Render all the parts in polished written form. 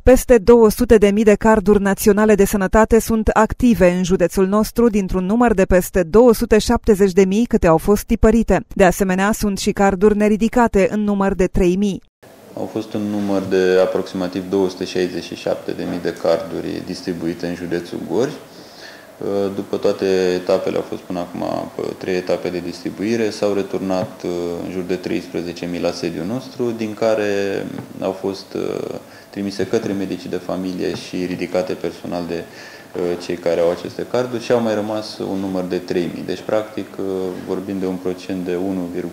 Peste 200.000 de carduri naționale de sănătate sunt active în județul nostru dintr-un număr de peste 270.000 câte au fost tipărite. De asemenea, sunt și carduri neridicate în număr de 3.000. Au fost un număr de aproximativ 267.000 de carduri distribuite în județul Gorj. După toate etapele, au fost până acum 3 etape de distribuire, s-au returnat în jur de 13.000 la sediul nostru, din care au fost trimise către medicii de familie și ridicate personal de cei care au aceste carduri și au mai rămas un număr de 3.000. Deci, practic, vorbim de un procent de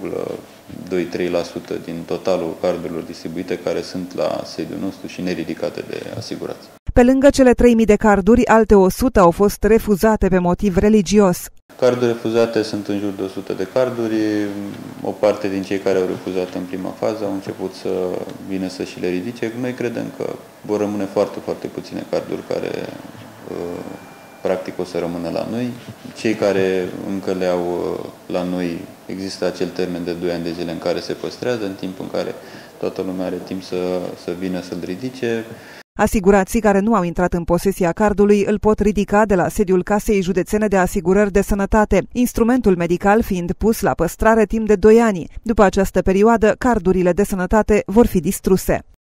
1,23% din totalul cardurilor distribuite care sunt la sediul nostru și neridicate de asigurați. Pe lângă cele 3.000 de carduri, alte 100 au fost refuzate pe motiv religios. Carduri refuzate sunt în jur de 100 de carduri. O parte din cei care au refuzat în prima fază au început să vină să și le ridice. Noi credem că vor rămâne foarte, foarte puține carduri care practic o să rămână la noi. Cei care încă le au la noi, există acel termen de 2 ani de zile în care se păstrează, în timp în care toată lumea are timp să vină să-l ridice. Asigurații care nu au intrat în posesia cardului îl pot ridica de la sediul Casei Județene de Asigurări de Sănătate, instrumentul medical fiind pus la păstrare timp de 2 ani. După această perioadă, cardurile de sănătate vor fi distruse.